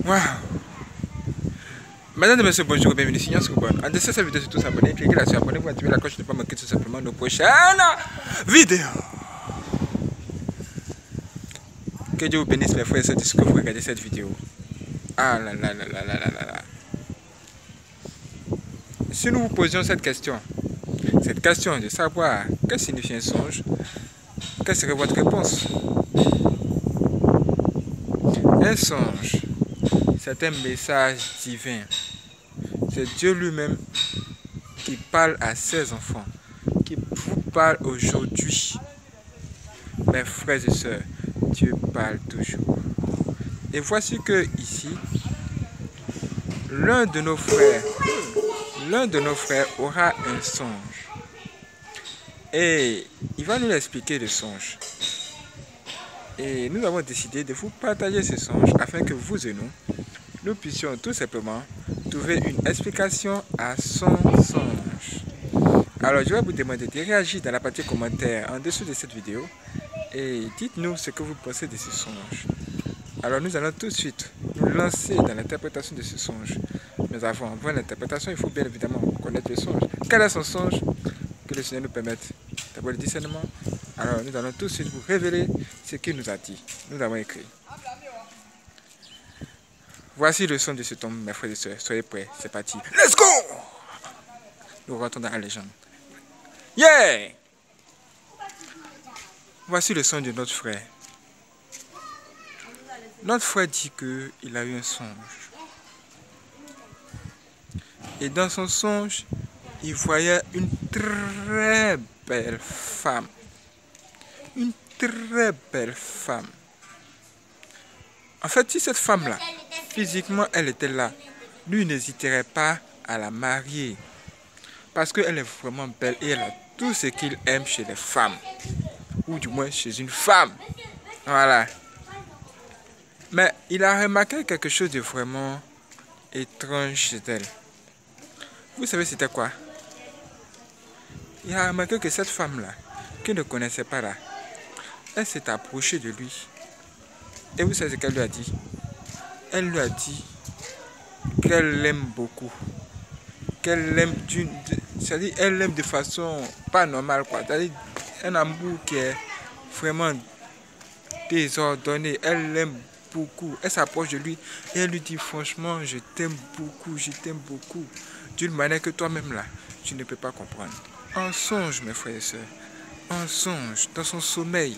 Waouh! Mesdames et messieurs, bonjour, bienvenue sur Science Urban. En dessous de cette vidéo, surtout s'abonner, cliquez là-dessus, abonnez-vous, activez la cloche de ne pas manquer tout simplement nos prochaines vidéos. Que Dieu vous bénisse, mes frères et sœurs, de ce que vous regardez cette vidéo. Ah là là là là là là là là. Si nous vous posions cette question de savoir que signifie un songe, quelle serait votre réponse? Un songe, c'est un message divin. C'est Dieu lui-même qui parle à ses enfants, qui vous parle aujourd'hui. Mes frères et sœurs, Dieu parle toujours. Et voici que ici, l'un de nos frères aura un songe. Et il va nous l'expliquer le songe. Et nous avons décidé de vous partager ce songe afin que vous et nous puissions tout simplement trouver une explication à son songe. Alors je vais vous demander de réagir dans la partie commentaire en dessous de cette vidéo et dites-nous ce que vous pensez de ce songe. Alors nous allons tout de suite nous lancer dans l'interprétation de ce songe. Mais avant l'interprétation, il faut bien évidemment connaître le songe. Quel est son songe? Que le Seigneur nous permette d'avoir le discernement. Alors nous allons tout de suite vous révéler ce qu'il nous a dit. Nous avons écrit. Voici le son de ce tombe, mes frères et sœurs. Soyez prêts, c'est parti. Let's go! Nous rentrons dans la légende. Yeah! Voici le son de notre frère. Notre frère dit qu'il a eu un songe. Et dans son songe, il voyait une très belle femme. Une très belle femme. En fait, si cette femme-là, physiquement, elle était là, lui n'hésiterait pas à la marier. Parce qu'elle est vraiment belle et elle a tout ce qu'il aime chez les femmes. Ou du moins chez une femme. Voilà. Mais il a remarqué quelque chose de vraiment étrange chez elle. Vous savez c'était quoi? Il a remarqué que cette femme-là, qu'il ne connaissait pas là, elle s'est approchée de lui. Et vous savez ce qu'elle lui a dit? Elle lui a dit qu'elle l'aime beaucoup. Qu'elle l'aime c'est-à-dire elle l'aime de façon pas normale quoi. C'est-à-dire un amour qui est vraiment désordonné. Elle l'aime beaucoup. Elle s'approche de lui et elle lui dit franchement je t'aime beaucoup, d'une manière que toi-même là, tu ne peux pas comprendre. En songe mes frères et sœurs, en songe, dans son sommeil.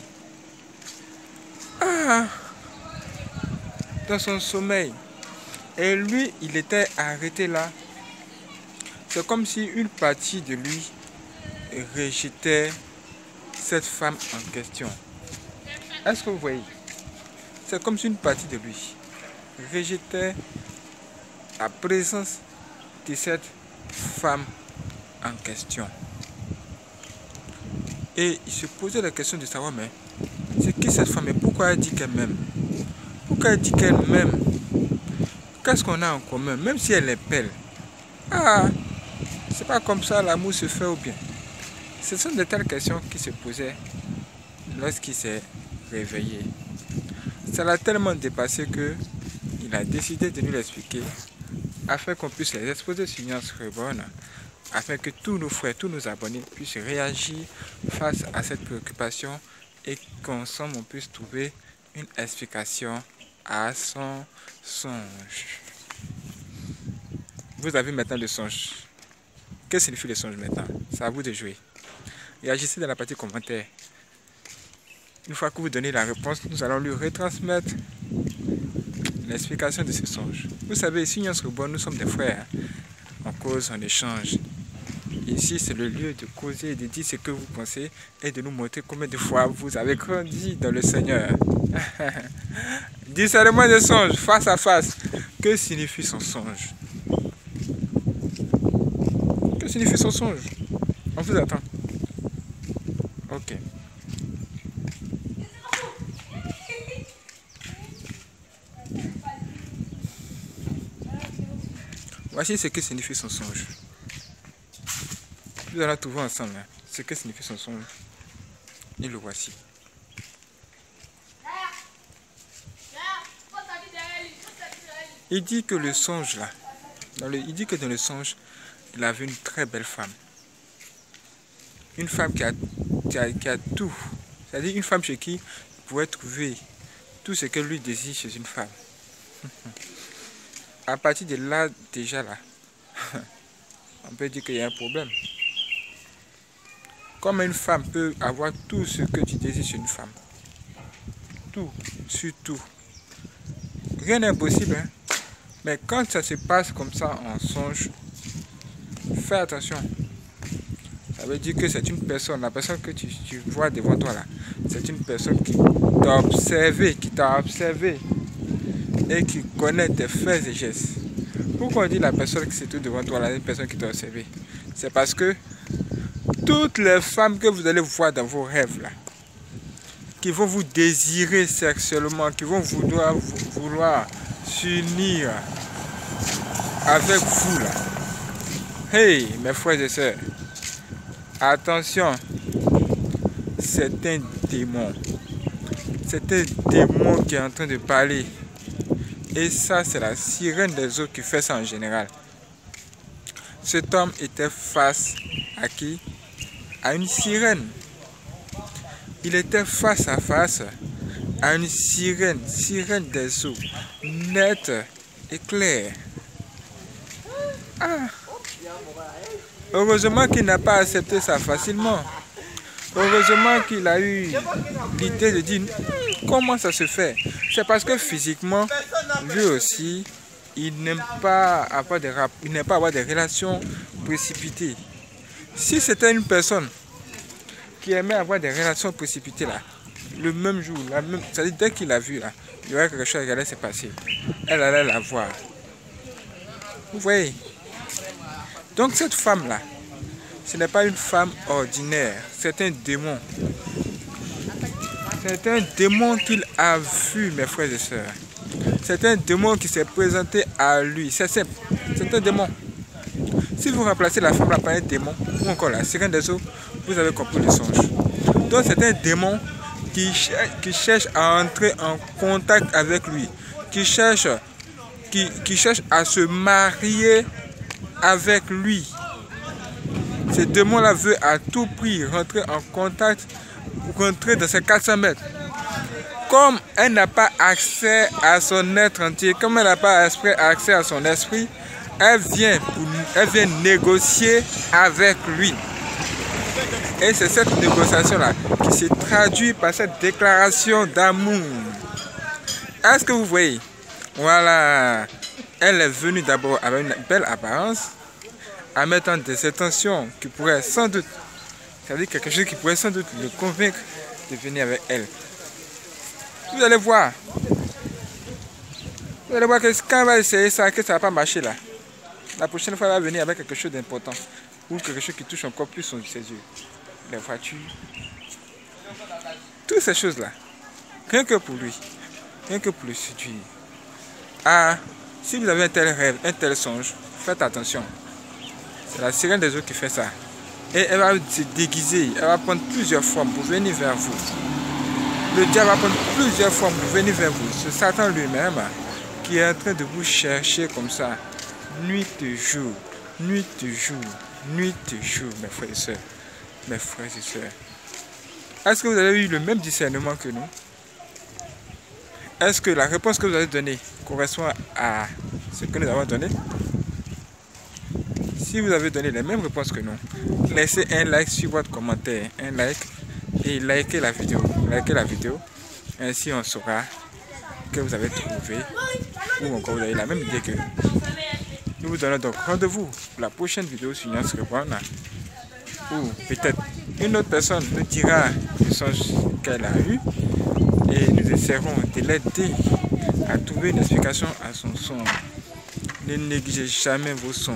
Ah! Dans son sommeil. Et lui, il était arrêté là. C'est comme si une partie de lui rejetait cette femme en question. Est-ce que vous voyez? C'est comme si une partie de lui rejetait la présence de cette femme en question. Et il se posait la question de savoir, mais c'est qui cette femme et pourquoi elle dit qu'elle m'aime? Pourquoi elle dit qu'elle m'aime? Qu'est-ce qu'on a en commun? Même si elle est belle. Ah, c'est pas comme ça l'amour se fait ou bien? Ce sont de telles questions qui se posaient lorsqu'il s'est réveillé. Ça l'a tellement dépassé que il a décidé de nous l'expliquer afin qu'on puisse les exposer sur Science Urban, afin que tous nos frères, tous nos abonnés puissent réagir face à cette préoccupation et qu'ensemble on puisse trouver une explication à son songe. Vous avez maintenant le songe. Que signifie le songe maintenant? C'est à vous de jouer. Réagissez dans la partie commentaire. Une fois que vous donnez la réponse, nous allons lui retransmettre l'explication de ce songe. Vous savez, ici, nous sommes des frères. On cause, on échange. Ici, c'est le lieu de causer et de dire ce que vous pensez et de nous montrer combien de fois vous avez grandi dans le Seigneur. Discernement des songes, face à face. Que signifie son songe? Que signifie son songe? On vous attend. Ok. Voici ce que signifie son songe. Nous allons trouver ensemble ce que signifie son songe. Et le voici. Il dit que le songe là, il dit que dans le songe, il a vu une très belle femme. Une femme qui a tout. C'est-à-dire une femme chez qui il pourrait trouver tout ce que lui désire chez une femme. À partir de là, déjà là, on peut dire qu'il y a un problème. Comment une femme peut avoir tout ce que tu désires chez une femme? Tout, sur tout. Rien n'est impossible, hein? Mais quand ça se passe comme ça en songe, fais attention. Ça veut dire que c'est une personne, la personne que tu vois devant toi là, c'est une personne qui t'a observé, et qui connaît tes faits et gestes. Pourquoi on dit la personne qui se trouve devant toi là, une personne qui t'a observé? C'est parce que toutes les femmes que vous allez voir dans vos rêves là, qui vont vous désirer sexuellement, qui vont vouloir s'unir avec vous là. Hey mes frères et sœurs, attention, c'est un démon. C'est un démon qui est en train de parler. Et ça, c'est la sirène des eaux qui fait ça en général. Cet homme était face à qui? À une sirène. Il était face à face à une sirène des eaux, nette et claire. Ah! Heureusement qu'il n'a pas accepté ça facilement. Heureusement qu'il a eu l'idée de dire comment ça se fait. C'est parce que physiquement, lui aussi, il n'aime pas avoir des relations précipitées. Si c'était une personne qui aimait avoir des relations précipitées là, le même jour, c'est-à-dire dès qu'il l'a vu là, il y aurait quelque chose qui allait se passer. Elle allait la voir. Vous voyez? Donc cette femme là, ce n'est pas une femme ordinaire, c'est un démon. C'est un démon qu'il a vu, mes frères et sœurs. C'est un démon qui s'est présenté à lui. C'est simple, c'est un démon. Si vous remplacez la femme là par un démon, ou encore la sirène des eaux, vous avez compris le songe. Donc c'est un démon qui cherche à entrer en contact avec lui, qui cherche à se marier avec lui. Ce démon-là veut à tout prix rentrer en contact, rentrer dans ses 400 mètres. Comme elle n'a pas accès à son être entier, comme elle n'a pas accès à son esprit, elle vient négocier avec lui. Et c'est cette négociation-là qui se traduit par cette déclaration d'amour. Est-ce que vous voyez? Voilà. Elle est venue d'abord avec une belle apparence, en mettant des intentions qui pourraient sans doute, c'est-à-dire quelque chose qui pourrait sans doute le convaincre de venir avec elle. Vous allez voir. Vous allez voir que quand elle va essayer ça, que ça ne va pas marcher là. La prochaine fois, elle va venir avec quelque chose d'important. Ou quelque chose qui touche encore plus ses yeux. Les voitures. Toutes ces choses-là. Rien que pour lui. Rien que pour le séduire. Ah, si vous avez un tel rêve, un tel songe, faites attention. C'est la sirène des eaux qui fait ça. Et elle va se déguiser. Elle va prendre plusieurs formes pour venir vers vous. Le diable va prendre plusieurs formes pour venir vers vous. C'est Satan lui-même qui est en train de vous chercher comme ça. Nuit et jour. Nuit et jour. Nuit et jour, mes frères et sœurs. Mes frères et sœurs. Est-ce que vous avez eu le même discernement que nous? Est-ce que la réponse que vous avez donnée correspond à ce que nous avons donné? Si vous avez donné les mêmes réponses que nous, laissez un like sur votre commentaire. Un like. Et likez la vidéo. Likez la vidéo. Ainsi on saura que vous avez trouvé ou encore vous avez la même idée que nous. Nous vous donnons donc rendez-vous pour la prochaine vidéo sur Nyans Reborn. Ou peut-être une autre personne nous dira le songe qu'elle a eu. Et nous essaierons de l'aider à trouver une explication à son songe. Ne négligez jamais vos songes.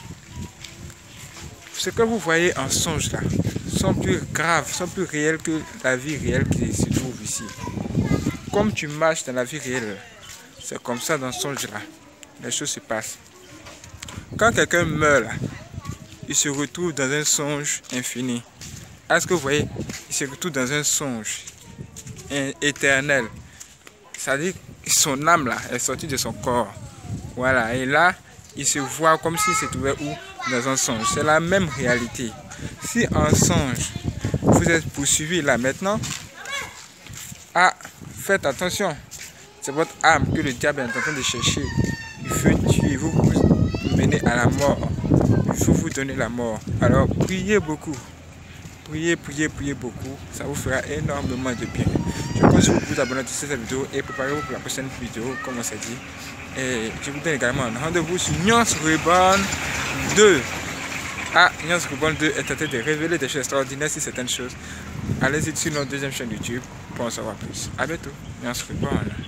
Ce que vous voyez en songe là sont plus graves, sont plus réels que la vie réelle qui se trouve ici. Comme tu marches dans la vie réelle, c'est comme ça dans le songe là. Les choses se passent. Quand quelqu'un meurt là, il se retrouve dans un songe infini. Est-ce que vous voyez? Il se retrouve dans un songe éternel. C'est-à-dire que son âme là est sortie de son corps. Voilà, et là, il se voit comme s'il se trouvait où? Dans un songe. C'est la même réalité. Si en songe, vous êtes poursuivi là maintenant, faites attention. C'est votre âme que le diable est en train de chercher. Il veut tuer, vous mener à la mort. Il faut vous donner la mort. Alors, priez beaucoup. Priez beaucoup. Ça vous fera énormément de bien. Je compte sur vous abonner à cette vidéo et préparez-vous pour la prochaine vidéo, comme on s'est dit. Et je vous donne également un rendez-vous sur Nuance Reborn 2. Nuance Reborn 2 est tenté de révéler des choses extraordinaires sur certaines choses. Allez-y sur notre deuxième chaîne YouTube pour en savoir plus. A bientôt. Nuance Reborn.